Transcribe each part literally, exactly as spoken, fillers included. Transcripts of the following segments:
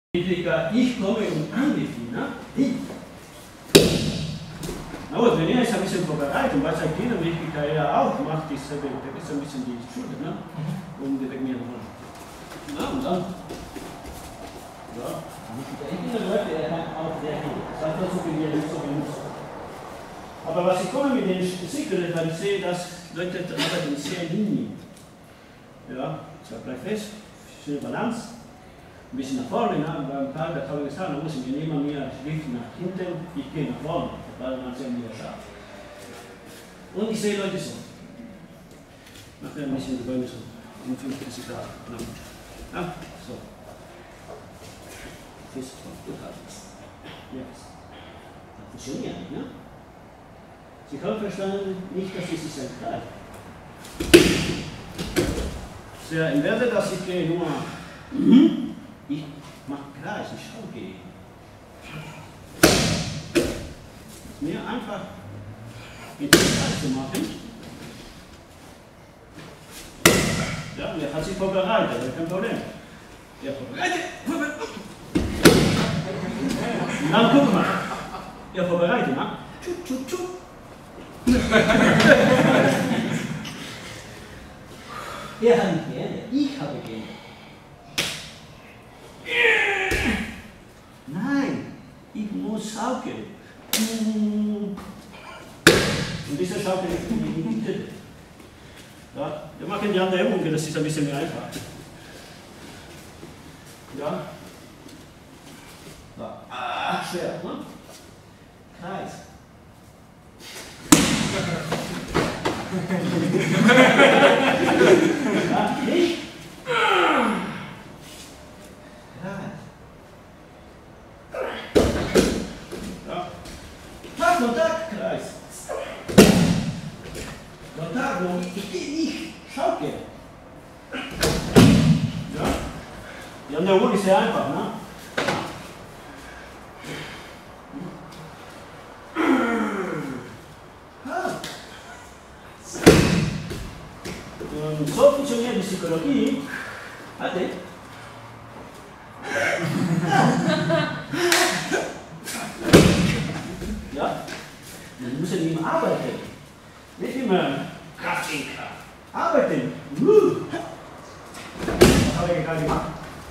Ich komme und angefangen, ne? Ich. Na gut, wenn ihr jetzt ein bisschen vorbereitet und was ich kenne, wie ich ja auch macht, ist, da ist ein bisschen die Schule, ne? Und direkt mir noch. Na und dann. Ja, ich bin der Leute, er kann auch sehr viel. Das hat er so viel, wie er nicht so benutzt. Aber was ich komme mit den Sicherheit, weil ich sehe, dass Leute arbeiten sehr linear. Ja, zwei bleibt fest, schöne Balance. Ein bisschen nach vorne, ne? Beim Tag der habe ich gesagt, da muss ich mir immer mehr Schritt nach hinten, ich gehe nach vorne, weil man es ja wieder schafft. Und ich sehe Leute so. Nachher ein bisschen die Bäume so, um fünfundvierzig Grad. Ja, so. Fest, gut halten. Jetzt. Das funktioniert nicht, ne? Sie haben verstanden, nicht, dass es ist ein Kreis. Sehr invertet, dass ich gehe nur. Mhm. Ich mache Kreis, ich schaue gegen. Mir einfach mit dem Kreis zu machen. Ja, der hat sich vorbereitet, kein Problem. Ja, vorbereitet. Dann guck mal. Ja, vorbereitet, ne? Tschup, tschup, tschup. Er hat nicht geändert, ich habe geändert. Nein, ich muss schaukeln. Und diese Schaukel ist nicht die ja, wir machen die andere Übung, das ist ein bisschen mehr einfach. Ja. Ja. Ah, schwer, ne? Kreis. Ja, nicht? Kontakt, Kreis. Kontakt, ich gehe nicht. Schaukel. Ja. Die andere Übung ist sehr einfach, ne? Und so funktioniert die Psychologie. Warte. Ja? Wir müssen immer arbeiten. Nicht immer Kraft in Kraft. Arbeiten. Uh. Das habe ich gerade gemacht.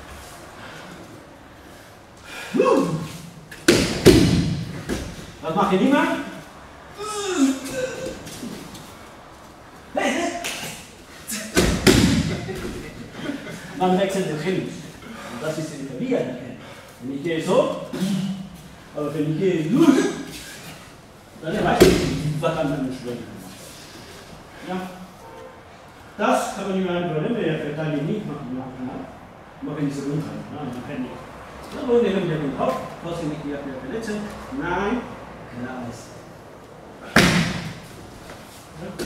Uh. Was mache ich immer? Hey, hey. Man wechselt den Film. Und das ist in der Liga. Wenn ich gehe so, aber wenn ich gehe durch, dann weiß ich nicht, was kann man nicht schwimmen. Ja. Das kann man nicht mehr ein Problem, der Verteidigung nicht machen. Machen diese runter. Man kann nicht. Dann wollen wir wieder den Kopf, was wir nicht wieder verletzen. Nein, Kreis. Ja.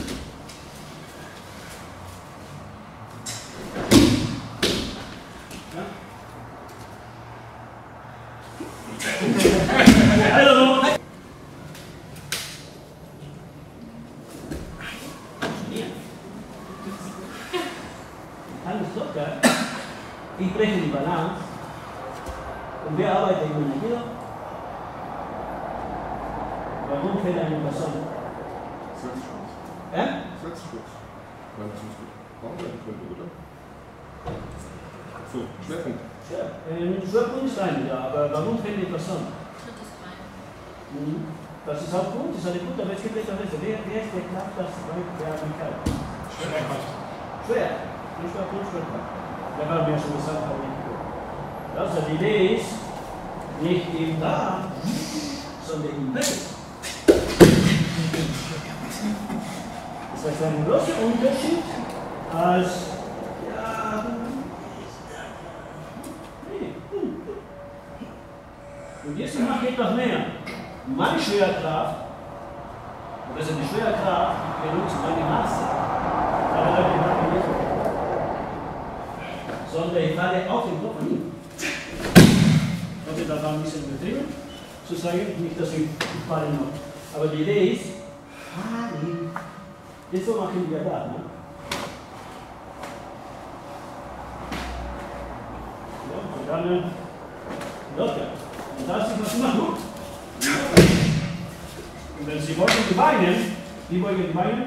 Also, alles locker. Ich breche die Balance und wir arbeiten immer hier. Warum fällt eine Person? Selbstschutz. Ja? Selbstschutz. Weil das muss gebraucht werden könnte, oder? So, Schwerpunkt. Ja, ein Schwerpunkt ist ein, ja, aber warum fällt die Person? Drittes Bein. Mhm. Das ist auch gut, das ist eine gute, aber es gibt etwas besser. Wer, wer ist der Kraft, das der Amerikaner? Schwerkraft. Schwer. Nicht nur gut, Schwerkraft. Da haben wir schon gesagt, aber nicht gut. Also die Idee ist, nicht eben da, sondern im Weg. Das heißt, ein großer Unterschied als, ja, und jetzt mache ich etwas mehr. Meine Schwerkraft, also die Schwerkraft, benutzt meine Masse. Aber das mache ich nicht. Sondern ich falle auf den Kopf hin. Okay, das war ein bisschen übertrieben, zu sagen, nicht, dass ich falle noch. Aber die Idee ist, fallen. Jetzt so machen wir da. Ne? Ja, und dann Locker. Und das ist, was Sie machen. Und wenn Sie beugen die Beine, die beugen die Beine,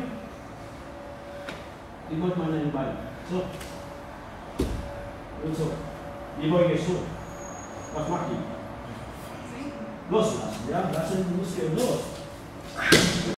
die beugt man an den Beinen. So. Und so. Die beuge ich so. Was macht die? Loslassen, ja? Lassen die Muskeln los.